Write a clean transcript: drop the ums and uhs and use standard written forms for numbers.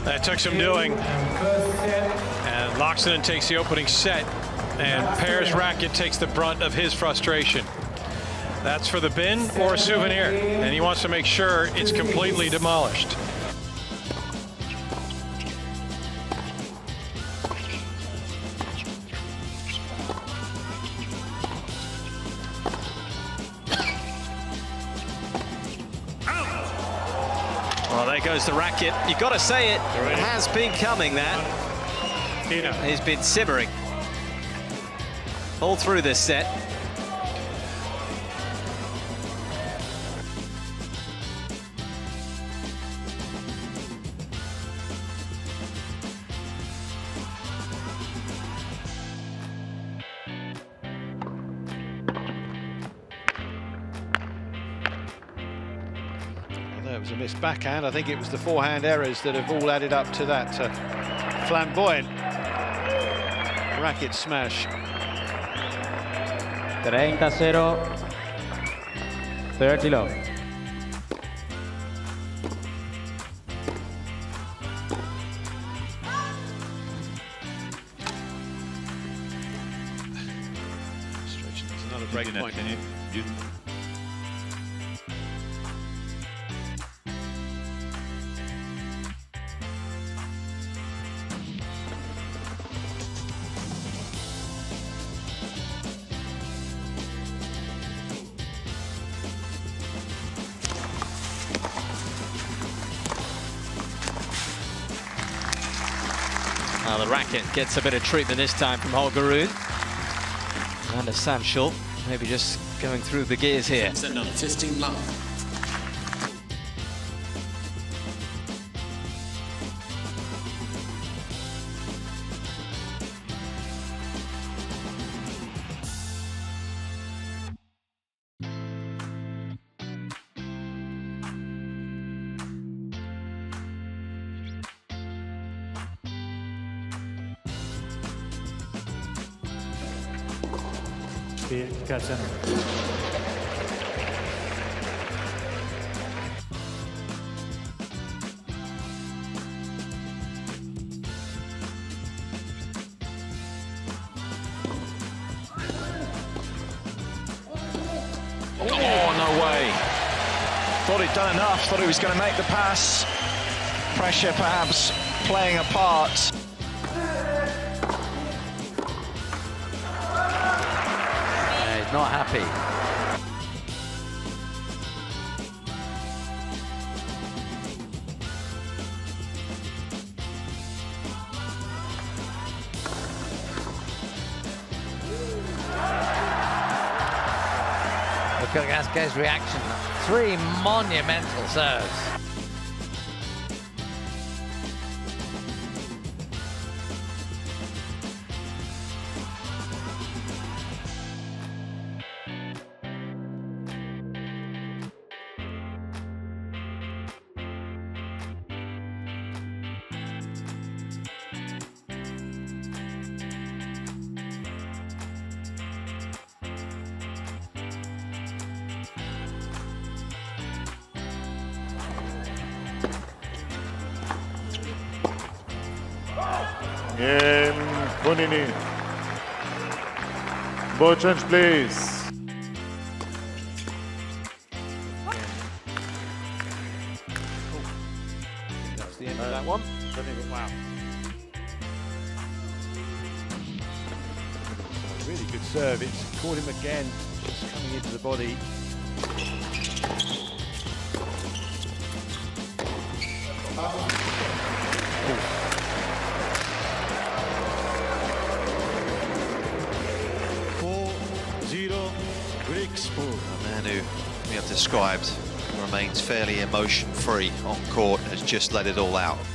That took some doing. And Loxton takes the opening set, and Pear's racket takes the brunt of his frustration. That's for the bin or a souvenir, and he wants to make sure it's completely demolished. Well, there goes the racket. You've got to say it. It has been coming, that. He's been simmering all through this set. It was a missed backhand. I think it was the forehand errors that have all added up to that flamboyant racket smash. 30-0, 30 love. It's another break point. Now the racket gets a bit of treatment this time from Holgerud. And a Sanchel, maybe just going through the gears here. 15 love. Cat center. Oh, no way. Thought he'd done enough, thought he was going to make the pass. Pressure perhaps playing a part. Not happy. Look at Gasquet's reaction. 3 monumental serves. Bonini. Ball change, please. That's the end of that one. Wow. So really good serve. It's caught him again, just coming into the body. A man who we have described remains fairly emotion-free on court, has just let it all out.